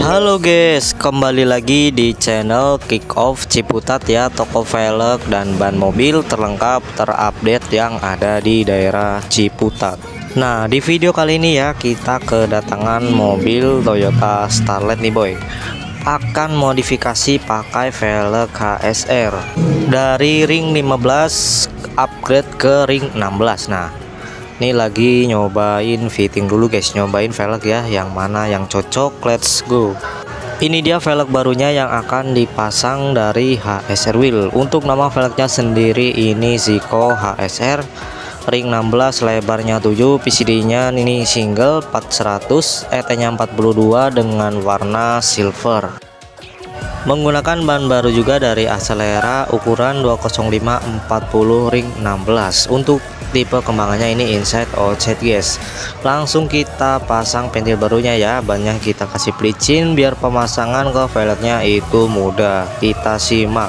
Halo guys, kembali lagi di channel Kick Off Ciputat ya, toko velg dan ban mobil terlengkap terupdate yang ada di daerah Ciputat. Nah, di video kali ini ya kita kedatangan mobil Toyota Starlet nih boy. Akan modifikasi pakai velg HSR dari ring 15 upgrade ke ring 16. Nah, ini lagi nyobain fitting dulu guys, nyobain velg ya, yang mana yang cocok. Let's go. Ini dia velg barunya yang akan dipasang dari HSR Wheel. Untuk nama velgnya sendiri ini Zico HSR, ring 16, lebarnya 7, PCD nya ini single 400, ET nya 42 dengan warna silver. Menggunakan ban baru juga dari Axelera ukuran 205/40 ring 16. Untuk tipe kembangannya ini inside outside guys. Langsung kita pasang pentil barunya ya. Bannya kita kasih pelicin biar pemasangan ke velgnya itu mudah. Kita simak.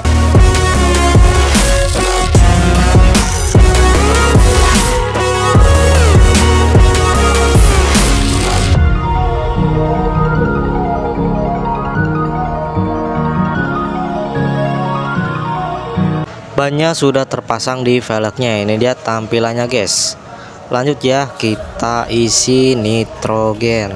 Bannya sudah terpasang di velgnya. Ini dia tampilannya guys. Lanjut ya, kita isi nitrogen.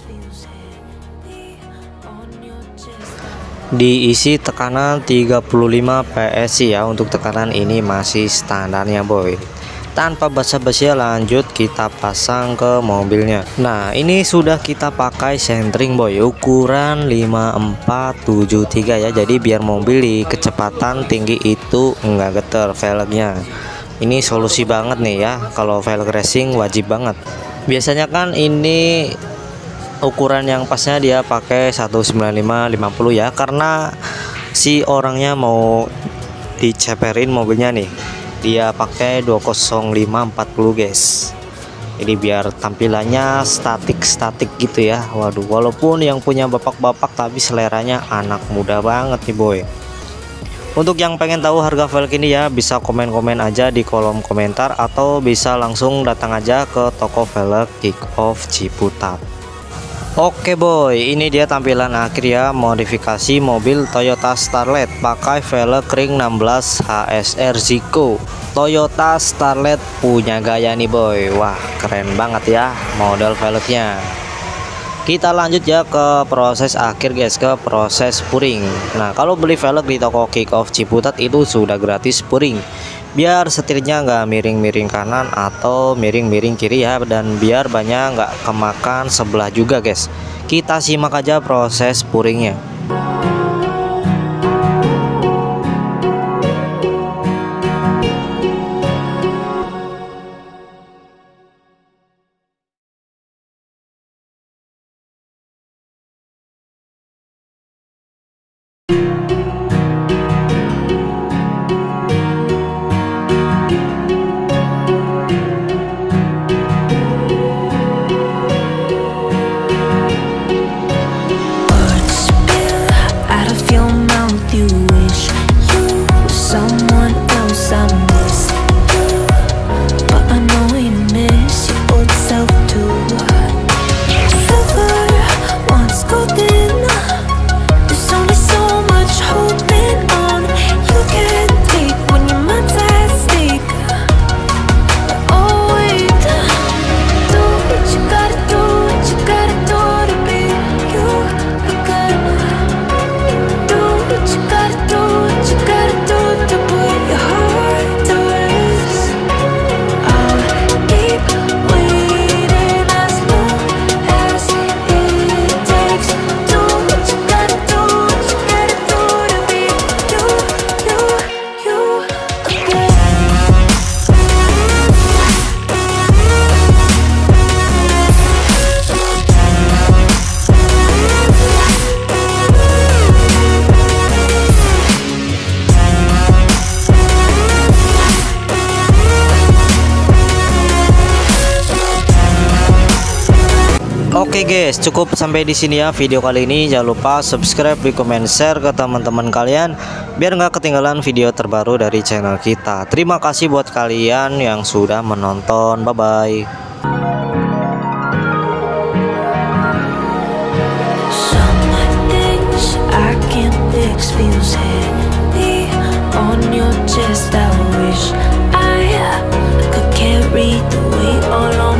Diisi tekanan 35 PSI ya. Untuk tekanan ini masih standarnya boy. Tanpa basa-basi lanjut kita pasang ke mobilnya. Nah, ini sudah kita pakai sentring boy, ukuran 5473 ya. Jadi biar mobil di kecepatan tinggi itu enggak geter velgnya. Ini solusi banget nih ya, kalau velg racing wajib banget. Biasanya kan ini ukuran yang pasnya dia pakai 195/50 ya, karena si orangnya mau diceperin mobilnya nih, dia pakai 205/40 guys. Jadi biar tampilannya statik gitu ya. Waduh, walaupun yang punya bapak-bapak tapi seleranya anak muda banget nih boy. Untuk yang pengen tahu harga velg ini ya, bisa komen-komen aja di kolom komentar, atau bisa langsung datang aja ke toko velg Kick Off Ciputat. Oke boy, ini dia tampilan akhir ya modifikasi mobil Toyota Starlet pakai velg ring 16 HSR Zico. Toyota Starlet punya gaya nih boy. Wah, keren banget ya model velgnya. Kita lanjut ya ke proses akhir guys, ke proses puring. Nah, kalau beli velg di toko Kick Off Ciputat itu sudah gratis puring, biar setirnya nggak miring-miring kanan atau miring-miring kiri ya, dan biar banyak nggak kemakan sebelah juga guys. Kita simak aja proses puringnya. Oke guys, cukup sampai di sini ya video kali ini. Jangan lupa subscribe, comment, share ke teman-teman kalian biar nggak ketinggalan video terbaru dari channel kita. Terima kasih buat kalian yang sudah menonton. Bye bye. I wish I could carry the weight all on